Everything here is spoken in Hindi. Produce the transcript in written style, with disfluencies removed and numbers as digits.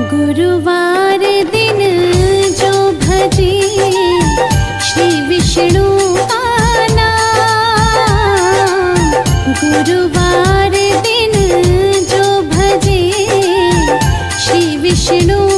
गुरुवार दिन जो भजे श्री विष्णु का नाम, गुरुवार दिन जो भजे श्री विष्णु